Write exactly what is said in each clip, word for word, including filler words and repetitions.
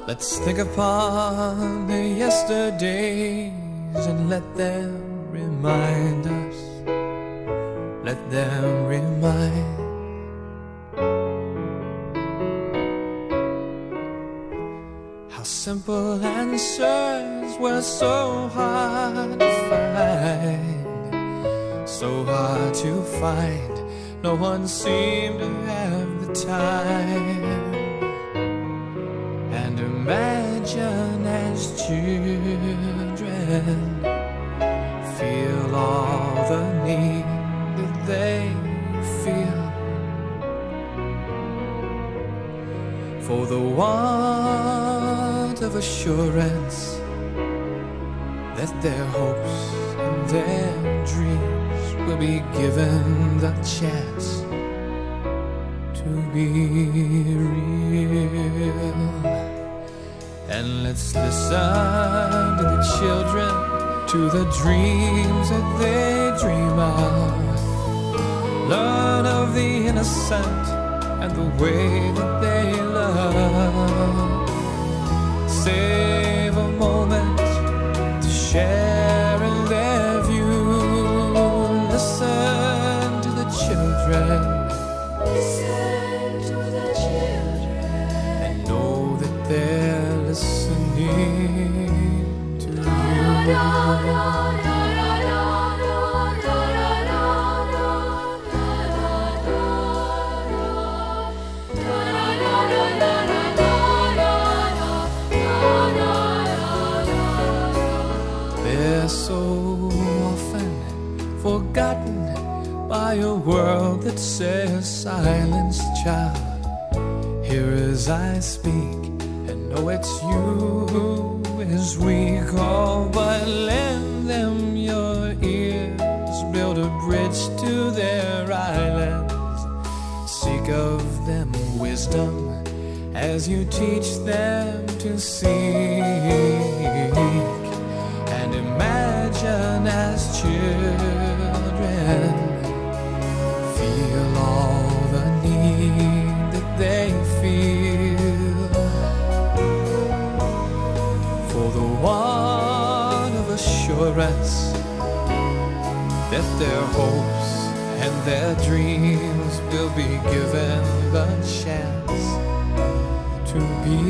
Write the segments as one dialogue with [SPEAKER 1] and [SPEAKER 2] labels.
[SPEAKER 1] Let's think upon the yesterdays and let them remind us, let them remind. How simple answers were so hard to find, so hard to find. No one seemed to have the time. And imagine as children feel all the need that they feel for the want of assurance that their hopes and their dreams will be given the chance to be real. And let's listen to the children, to the dreams that they dream of. Learn of the innocent and the way that they love. Save a moment to share in their view. Listen to the children,
[SPEAKER 2] Listen to the children,
[SPEAKER 1] and know that they're listening to you. They're so often forgotten by a world that says silence, child. Here as I speak, and know it's you as we call, but lend them your ears, build a bridge to their islands. Seek of them wisdom as you teach them to seek, and imagine as children feel all the need that they feel for the want of assurance that their hopes and their dreams will be given the chance to be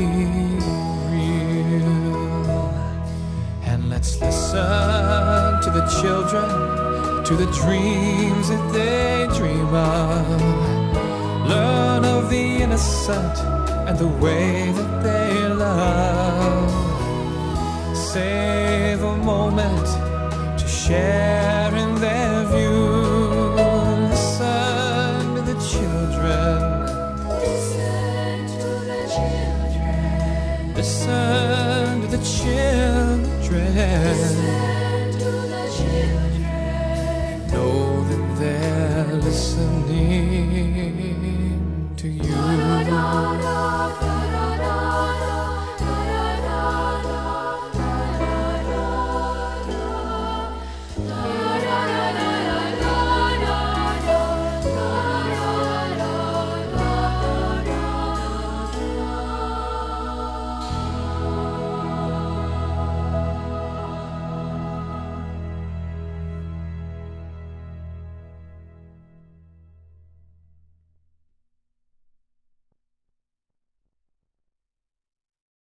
[SPEAKER 1] real. And let's listen to the children, to the dreams that they dream of. Learn of the innocent and the way that they love. Save a moment to share in their view. Listen to the children,
[SPEAKER 2] listen to the children,
[SPEAKER 1] listen to the children.
[SPEAKER 2] listen to the children.
[SPEAKER 1] Know that they're listening to you.
[SPEAKER 2] Da, da, da, da.